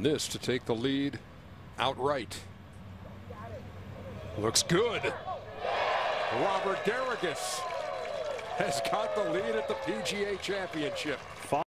this to take the lead outright. Looks good. Robert Garrigus has got the lead at the PGA Championship.